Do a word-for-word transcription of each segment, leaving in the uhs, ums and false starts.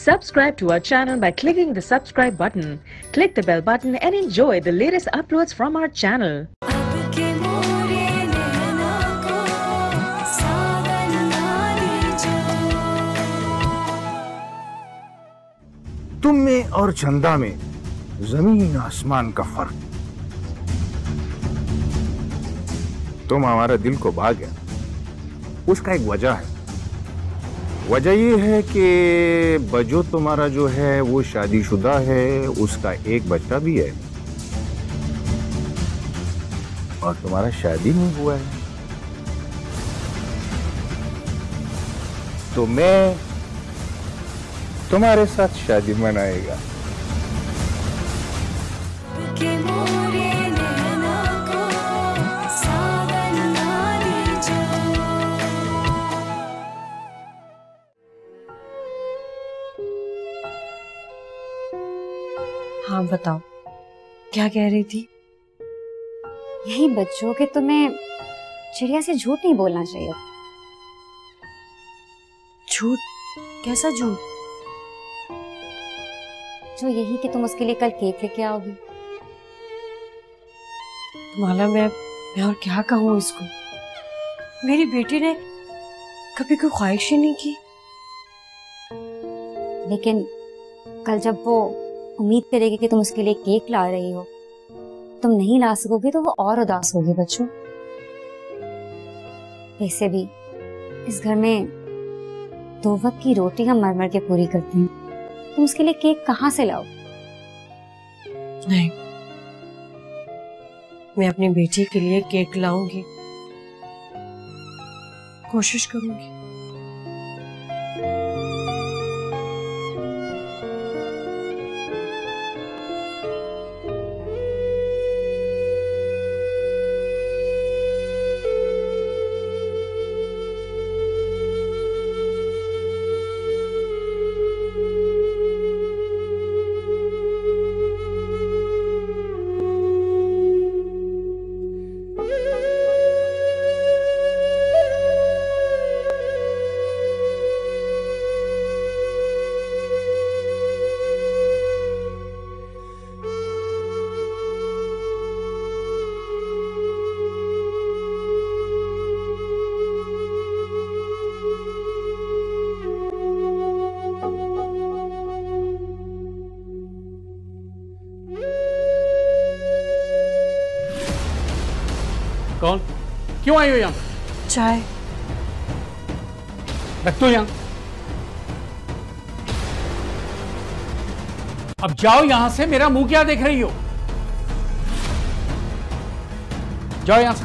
Subscribe to our channel by clicking the subscribe button. Click the bell button and enjoy the latest uploads from our channel. तुम में और चंदा में जमीन आसमान का फर्क। तुम हमारा दिल को भा गया, उसका एक वजह है। वजह ये है कि बजो तुम्हारा जो है वो शादीशुदा है, उसका एक बच्चा भी है और तुम्हारा शादी नहीं हुआ है। तो मैं तुम्हारे साथ शादी मनाएगा। हाँ बताओ, क्या कह रही थी? यही बच्चों के तुम्हें चिड़िया से झूठ नहीं बोलना चाहिए। झूठ? कैसा झूठ? जो यही कि तुम उसके लिए कल केक लेके आओगी। माला, मैं मैं और क्या कहूँ इसको? मेरी बेटी ने कभी कोई ख्वाहिश ही नहीं की। लेकिन कल जब वो उम्मीद करेगी कि तुम उसके लिए केक ला रही हो, तुम नहीं ला सकोगी तो वो और उदास होगी बच्चों। वैसे भी इस घर में दो वक्त की रोटी हम मर मर के पूरी करते हैं, तुम उसके लिए केक कहाँ से लाओ? नहीं, मैं अपनी बेटी के लिए केक लाऊंगी, कोशिश करूंगी। कौन? क्यों आई हो यहाँ? चाय रख दो यहाँ। अब जाओ यहां से, मेरा मुंह क्या देख रही हो? जाओ यहां से।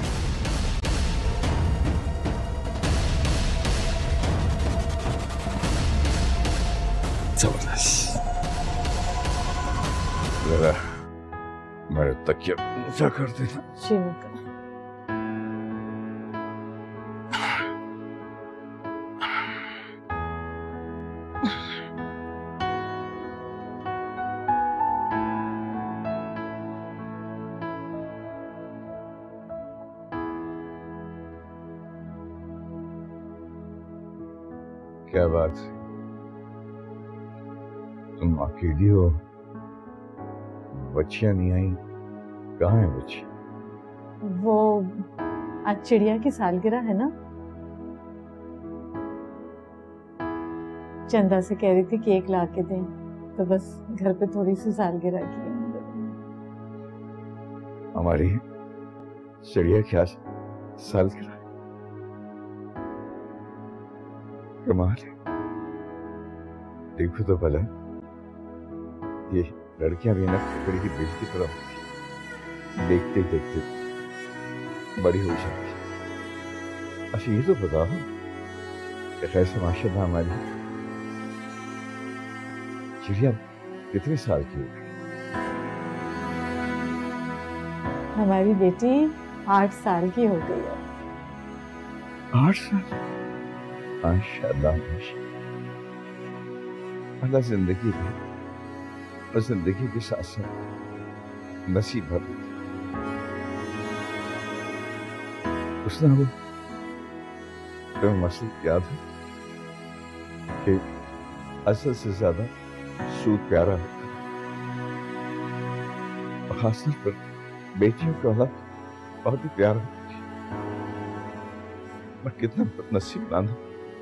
जबरदस्त। जरा मेरे तकिया ऊंचा कर देना। श्रीमती, क्या बात है, तुम अकेली हो? बच्चियां नहीं आई? कहाँ है बच्ची? वो आज चिड़िया की सालगिरह है ना, चंदा से कह रही थी केक ला के दें, तो बस घर पे थोड़ी सी सालगिरह की। हमारी चिड़िया क्या सालगिरह? कमाल है। देखो तो भला, ये लड़कियां भी ना ककड़ी की बेच की तरह देखते देखते बड़ी हो जाती। अच्छा ये तो बताओ, कैसे माशाल्लाह हमारी चिड़िया कितने साल की हो गई? हमारी बेटी आठ साल की हो गई है। आठ साल? माशाल्लाह माशाल्लाह। अल्लाह जिंदगी दे और जिंदगी के साथ साथ नसीब भर। उसने वो तो मसला याद है कि असल से ज्यादा सूद प्यारा होता है, खासतौर पर बेटियों का औलाद बहुत ही प्यारा होती है। मैं कितना बदनसीब नाना,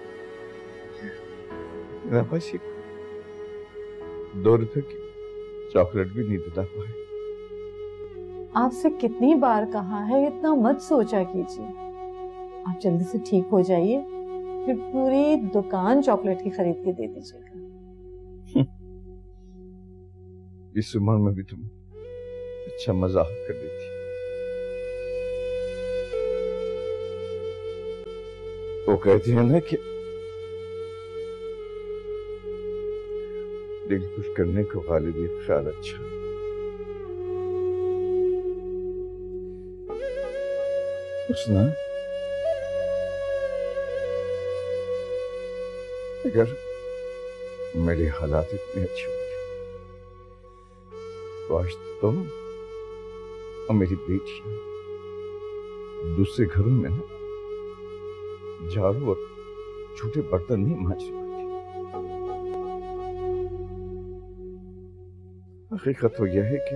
बस एक दो रुपए की चॉकलेट भी नहीं दिला पाए। आपसे कितनी बार कहा है इतना मत सोचा कीजिए। आप जल्दी से ठीक हो जाइए, फिर पूरी दुकान चॉकलेट की खरीद के दे दीजिएगा। इस उम्र में भी तुम अच्छा मजाक कर देती। वो कहते हैं ना कि दिल कुछ करने को गालिब ये ख्याल अच्छा। उसना अगर मेरे हालात इतने अच्छे होते तो आज तुम और मेरी बेटी दूसरे घरों में ना झाड़ू और छोटे बर्तन नहीं मांज रही होती। हकीकत तो यह है कि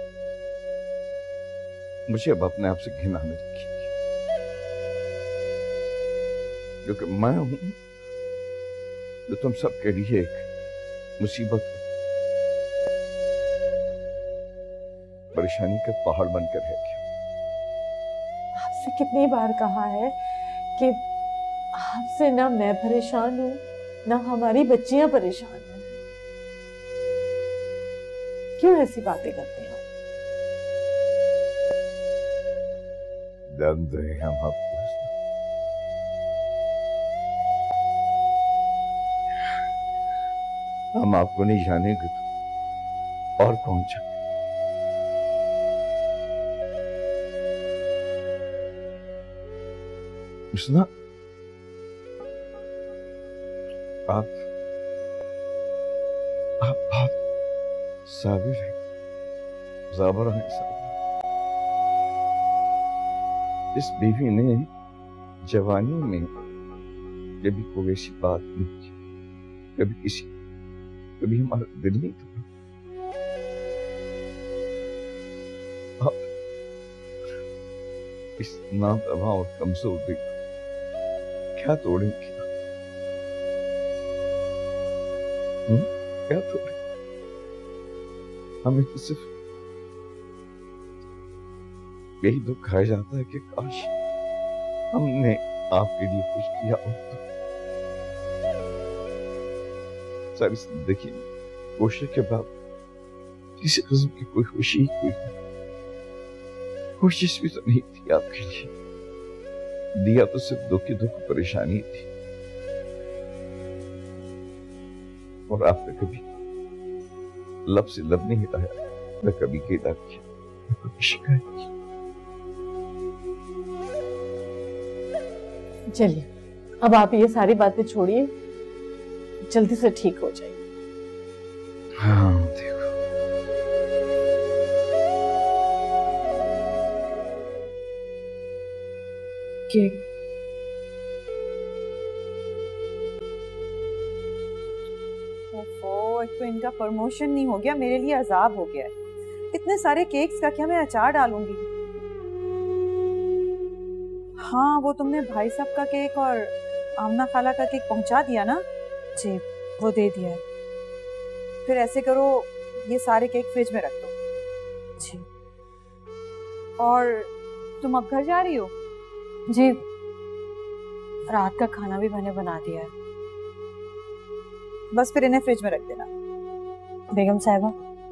मुझे अब अपने आप से घिन आने लगी, क्योंकि मैं हूं जो तुम सबके लिए एक मुसीबत, परेशानी का पहाड़ बनकर रह गया। आपसे कितनी बार कहा है कि आपसे ना मैं परेशान हूँ ना हमारी बच्चियां परेशान हैं। क्यों ऐसी बातें करते हैं? दर्द है हम आपको, हम आपको नहीं जानेंगे तो और कौन जाने। उसना आप आप बहुत साबिर हैं, ज़ाबर हैं साबिर। इस बीवी ने जवानी में कभी कोई ऐसी बात नहीं की, कभी किसी कभी हमारा दिल नहीं था। आप इस नादवा और कमजोर दिल क्या तोड़ेंगे? क्या तोड़े? हमें तो सिर्फ यही दुख खाया जाता है कि काश हमने आपके लिए कुछ किया होता। सारी जिंदगी कोशिश के बाद किसी किस्म की कोई खुशी, कोई कोशिश भी तो नहीं थी आपके लिए। दिया तो सिर्फ दुख की दुख परेशानी थी, और आपने कभी लब से लब नहीं हिलाया, न कभी गिला किया, न कभी शिकायत की। चलिए अब आप ये सारी बातें छोड़िए, जल्दी से ठीक हो जाइए। हाँ देखो, केक ओफो, एक तो इनका प्रमोशन नहीं हो गया, मेरे लिए अजाब हो गया है। इतने सारे केक्स का क्या मैं अचार डालूंगी? हाँ, वो तुमने भाई साहब का केक और आमना खाला का केक पहुंचा दिया ना? जी, वो दे दिया है। फिर ऐसे करो, ये सारे केक फ्रिज में रख दो। जी। और तुम अब घर जा रही हो? जी, रात का खाना भी मैंने बना दिया है। बस फिर इन्हें फ्रिज में रख देना। बेगम साहिबा,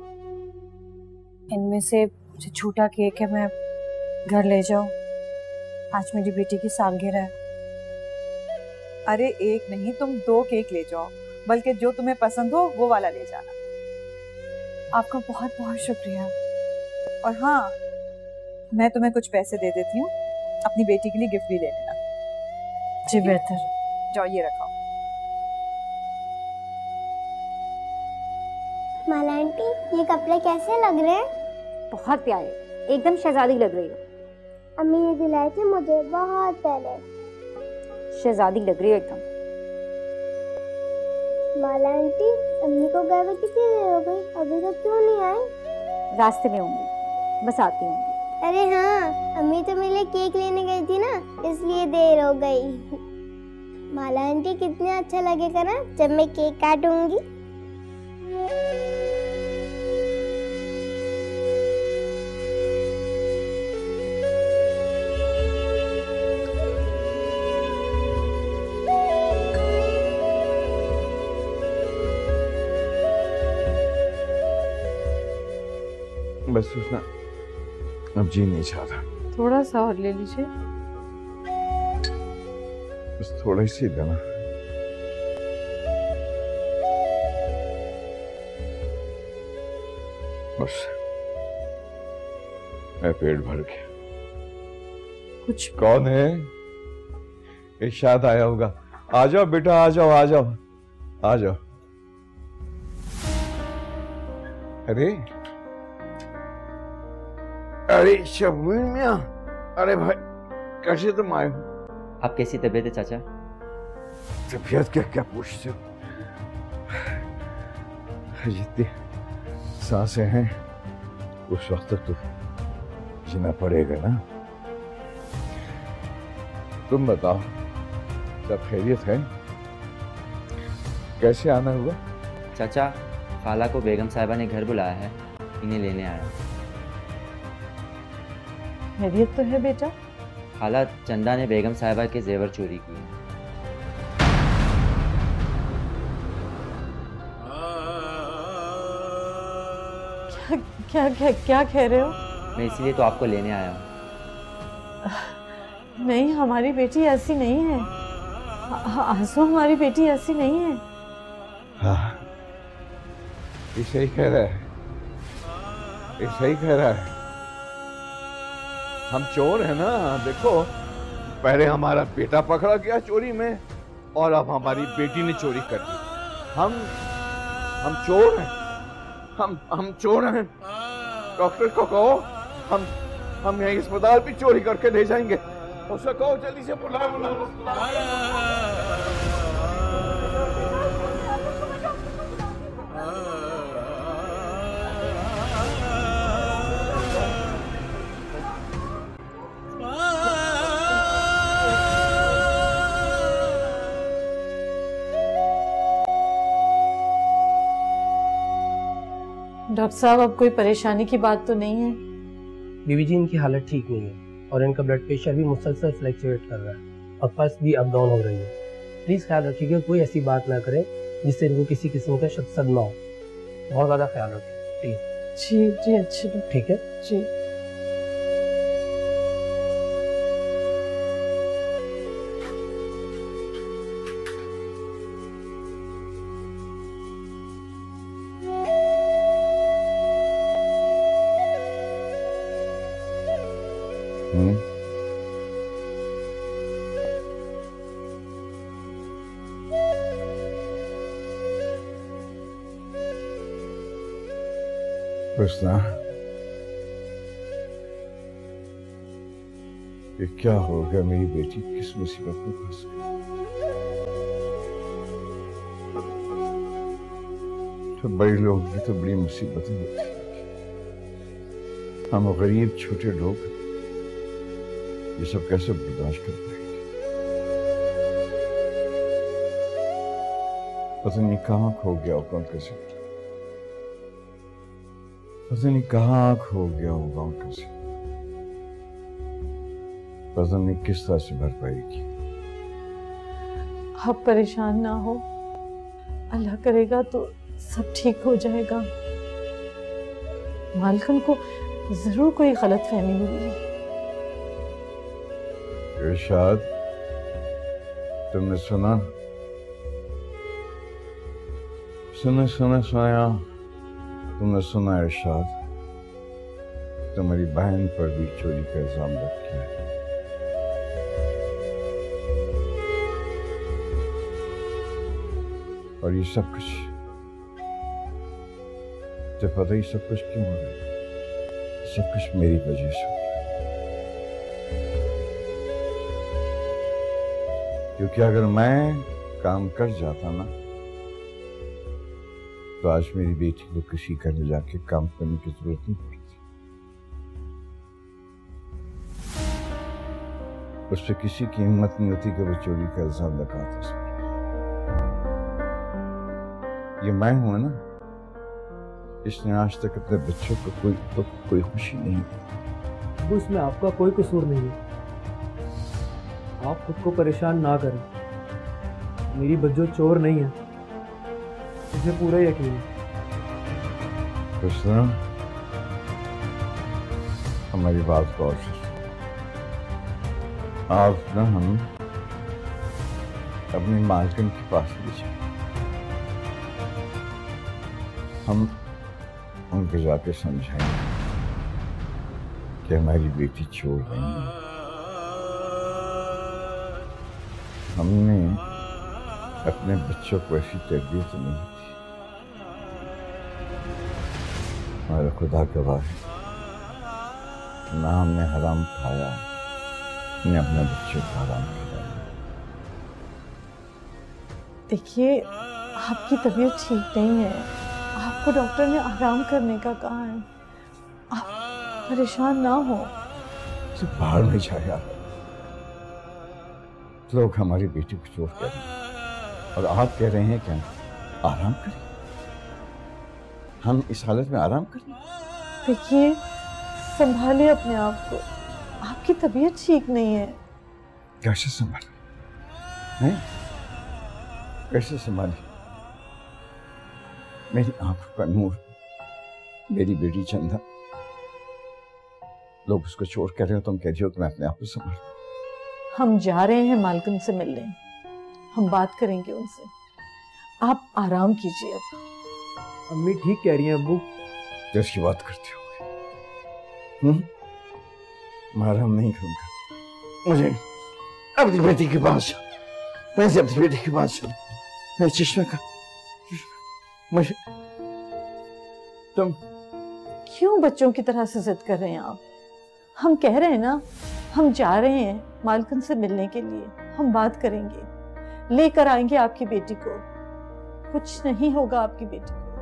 इनमें से जो छोटा केक है मैं घर ले जाऊं? आज मेरी बेटी की सालगिरह है। अरे एक नहीं, तुम दो केक ले जाओ, बल्कि जो तुम्हें पसंद हो वो वाला ले जाना। आपका बहुत बहुत शुक्रिया। और हाँ, मैं तुम्हें कुछ पैसे दे देती हूँ, अपनी बेटी के लिए गिफ्ट भी ले लेना। जी बेहतर। जाओ, ये रखो। माला आंटी, ये कपड़े कैसे लग रहे हैं? बहुत प्यारे, एकदम शहजादी लग रही हो। अम्मी ने दिलाए थे मुझे बहुत पहले। शहजादी लग रही हो एकदम। माला आंटी, अम्मी को गए हुए कितनी देर हो गई, अभी तक क्यों नहीं आए? रास्ते में होंगी, बस आती होंगी। अरे हाँ, अम्मी तो मेरे लिए केक लेने गई थी ना, इसलिए देर हो गई। माला आंटी कितना अच्छा लगेगा ना जब मैं केक काटूंगी। बस सोचना, अब जी नहीं चाहता। थोड़ा सा और ले लीजिए। बस थोड़ा ही सी देना। बस मैं पेट भर गया। कुछ कौन है? इरशाद आया होगा। आ जाओ बेटा, आ जाओ, आ जाओ, आ जाओ। अरे अरे शबीर मियां, अरे भाई कैसे तुम आए हो? आप कैसी तबीयत है चाचा? तबीयत क्या क्या पूछते हो? जितनी सांसें हैं उस वक्त तक तो जीना पड़ेगा ना। तुम बताओ, सब खैरियत है? कैसे आना हुआ? चाचा, खाला को बेगम साहिबा ने घर बुलाया है, इन्हें लेने आया। खैरियत तो है बेटा? खाला, चंदा ने बेगम साहिबा के जेवर चोरी किए। क्या क्या क्या कह रहे हो? मैं इसीलिए तो आपको लेने आया हूँ। नहीं, हमारी बेटी ऐसी नहीं है। आंसू, हमारी बेटी ऐसी नहीं है। हाँ, ये सही कह रहा है, ये सही कह रहा है। हम चोर हैं ना, देखो पहले हमारा बेटा पकड़ा गया चोरी में और अब हमारी बेटी ने चोरी कर दी। हम हम चोर हैं, हम हम चोर हैं। डॉक्टर को कहो हम हम यहीं अस्पताल भी चोरी करके ले जाएंगे। उसे कहो जल्दी से बुलाओ बुलाओ। डॉक्टर साहब, अब कोई परेशानी की बात तो नहीं है? बीवी जी, इनकी हालत ठीक नहीं है और इनका ब्लड प्रेशर भी मुसलसल फ्लक्चुएट कर रहा है और पल्स भी अप डाउन हो रही है। प्लीज ख्याल रखिएगा, कोई ऐसी बात ना करें जिससे इनको किसी किस्म का सदमा हो। बहुत ज्यादा ख्याल रखें प्लीज। जी जी, अच्छी, ठीक है जी। हम्म कृष्णा, ये क्या हो गया? मेरी बेटी किस मुसीबत में फंस गई? तो बड़े लोग की तो बड़ी मुसीबतें होती हैं। हम गरीब छोटे लोग ये सब कैसे बर्दाश्त कर पाएंगे? पता नहीं कहाँ खो गया होगा उनका से, पता नहीं कहाँ खो गया होगा उनका से, पता नहीं किस तरह से भर पाएगी। आप परेशान ना हो, अल्लाह करेगा तो सब ठीक हो जाएगा। मालकन को जरूर कोई गलत फहमी हुई है। इरशाद, तुमने सुना? सुना सुना सुनाया तुमने सुना इरशाद, तुम्हारी बहन पर भी चोरी का इल्जाम लग गया है। और ये सब कुछ तो पता ही सब कुछ क्यों हो रहा है? सब कुछ मेरी वजह से हो रहा है। क्योंकि अगर मैं काम कर जाता ना तो आज मेरी बेटी को किसी का ले जाके काम करने की जरूरत नहीं पड़ती। उस पर किसी की हिम्मत नहीं होती कि वो चोरी का इल्जाम लगाता है। ये मैं हूं ना, इसने आज तक अपने बच्चों को कोई तो कोई खुशी नहीं दी। उसमें आपका कोई कसूर नहीं है, आप खुद को परेशान ना करें। मेरी बच्चों चोर नहीं है, मुझे पूरा यकीन है। कृष्णा, हमारी बात गौर से आप ना हम अपनी मालकिन के पास ले जाए, हम उनको जाके समझाएंगे कि हमारी बेटी चोर नहीं है। हमने अपने बच्चों को ऐसी तरबियत नहीं दी। हमारा खुदा गवाह है, ना हमने हराम खाया ने अपने बच्चों को हराम खिलाया। देखिए, आपकी तबीयत ठीक नहीं है, आपको डॉक्टर ने आराम करने का कहा है। आप परेशान ना हो। बाहर नहीं जाया, लोग हमारी बेटी को चोट कह रहे हैं और आप कह रहे हैं क्या आराम करें? हम इस हालत में आराम करें? देखिए, संभालिए अपने आप को, आपकी तबीयत ठीक नहीं है। कैसे संभालें? हैं? कैसे संभालें? मेरी आंखों का नूर, मेरी बेटी चंदा, लोग उसको चोर कह रहे हो, तुम कह रही हो कि मैं अपने आप को संभाल। हम जा रहे हैं मालकिन से मिलने, हम बात करेंगे उनसे। आप आराम कीजिए अब। अम्मी ठीक कह रही हैं अब्बू। जैसी बात करते हो, हम्म? मैं आराम नहीं करूंगा। मुझे अपनी बेटी के पास, मैं से अपनी बेटी के पास मेरे चश्मे का, मुझे तुम क्यों बच्चों की तरह से जिद कर रहे हैं आप? हम कह रहे हैं ना, हम जा रहे हैं मालकिन से मिलने के लिए, हम बात करेंगे, लेकर आएंगे आपकी बेटी को, कुछ नहीं होगा आपकी बेटी को।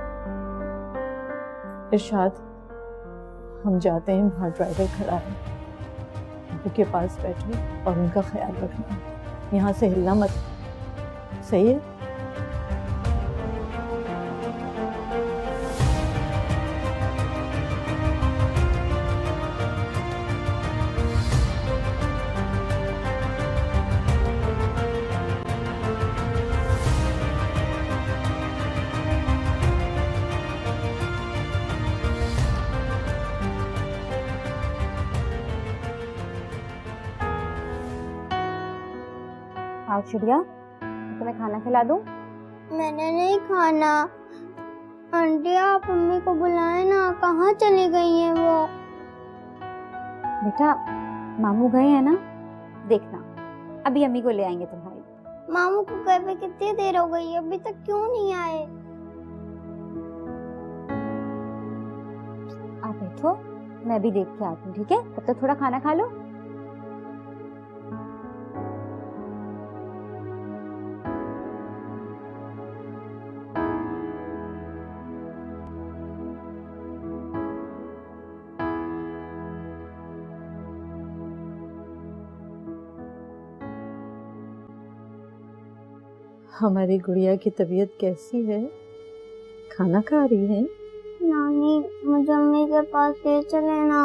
इरशाद, हम जाते हैं, वहां ड्राइवर खड़ा है, अबू के पास बैठो और उनका ख्याल रखना, यहाँ से हिलना मत, सही है? आओ चिड़िया, तुम्हें खाना खिला दूं? मैंने नहीं खाना। आंटी, आप मम्मी को बुलाए ना, कहाँ चली गई हैं वो? बेटा, मामू गए हैं ना, देखना अभी अम्मी को ले आएंगे तुम्हारी। मामू को घर पे कितनी देर हो गई, अभी तक क्यों नहीं आए? आप बैठो, मैं भी देख के आती हूँ, ठीक है? तब तक थोड़ा खाना खा लो। हमारी गुड़िया की तबीयत कैसी है? खाना खा रही है? नानी, मुझे अम्मी के पास ले चले ना।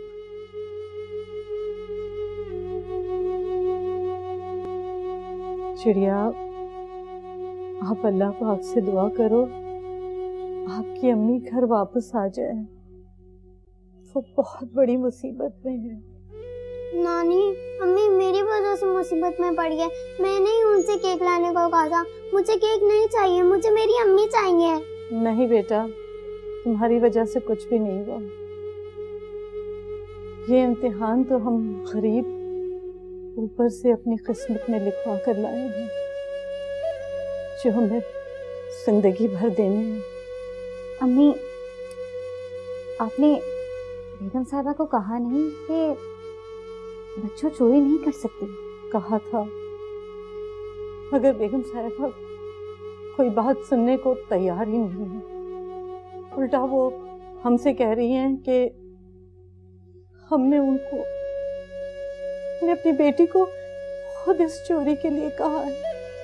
चिड़िया, आप अल्लाह पाक से दुआ करो आपकी अम्मी घर वापस आ जाए, वो बहुत बड़ी मुसीबत में है। नानी, अम्मी मेरी वजह से मुसीबत में पड़ गए। मैंने ही उनसे केक लाने को कहा था। मुझे केक नहीं चाहिए, मुझे मेरी अम्मी चाहिए। नहीं बेटा, तुम्हारी वजह से कुछ भी नहीं हुआ। ये इम्तिहान तो हम गरीब ऊपर से अपनी किस्मत में लिखवा कर लाए हैं, जो हमें जिंदगी भर देने हैं। अम्मी, आपने बेगम साहबा को कहा नहीं कि बच्चों चोरी नहीं कर सकती? कहा था, अगर बेगम साहबा कोई बात सुनने को तैयार ही नहीं है। उल्टा वो हमसे कह रही हैं कि हमने उनको, हमने अपनी बेटी को खुद इस चोरी के लिए कहा है।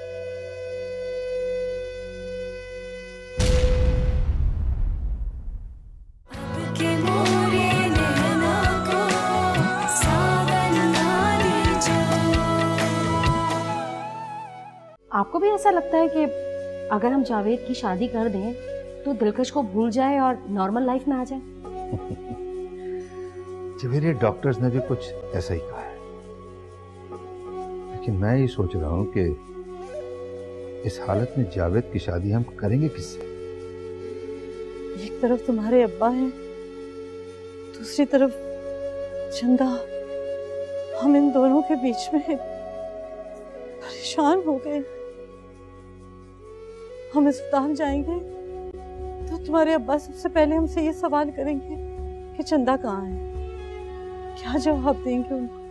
आपको भी ऐसा लगता है कि अगर हम जावेद की शादी कर दें तो दिलकश को भूल जाए और नॉर्मल लाइफ में आ जाए? मेरे डॉक्टर्स ने भी कुछ ऐसा ही कहा है, लेकिन मैं ये सोच रहा हूँ कि इस हालत में जावेद की शादी हम करेंगे किससे? एक तरफ तुम्हारे अब्बा हैं, दूसरी तरफ चंदा। हम इन दोनों के बीच में परेशान हो गए। हम अस्पताल जाएंगे तो तुम्हारे अब्बा सबसे पहले हमसे ये सवाल करेंगे कि चंदा कहाँ है। क्या जवाब देंगे उनको?